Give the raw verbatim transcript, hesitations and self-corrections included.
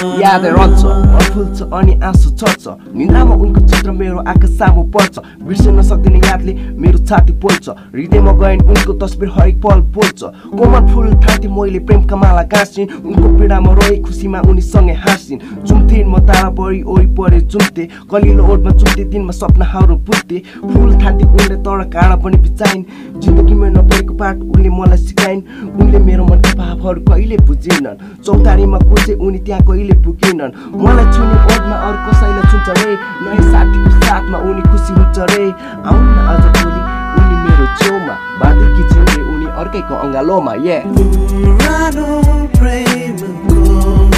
यादै रहन्छ फुल्छ अनि आँसु छर्छ निन्द्रामा उनको चित्र मेरो आँखा सामु पर्छ बिर्सन सक्दिने यादले मेरो छाती पोल्छ हृदयमा गएन उनको तस्बिर हरेक पल बोल्छ कोमल फुल थाती मैले प्रेमका माला गाँसिन् उनको पीडामा रहे खुसीमा उनीसँगै हाँसिन् जुम्थिन् म तारा बढी ओरिपरि जुम्थे कलिलो ओठमा जुम्थे दिनमा सपनाहरू बुझ्थे फुल थाती उनले तर काँडा पनि बिचाइन् जिन्दगीमा नपरेको पाठ उनले मलाई सिकाइन् उनले मेरो मनका भावहरू कहिले बुझिनन् चौतारीमा कुसे उनी त्यहाँ कहिले पुगिनन् मलाई छुने ओठमा अरू कसैलाई छुन्छ रे नयाँ साथीको साथमा उनी खुसी हुन्छ रे आउन आज भोलि उनी मेरो छेउमा बाँधी खिचिन् रे उनी अर्कैको अङ्गालोमा yeah PuRaNo प्रेमको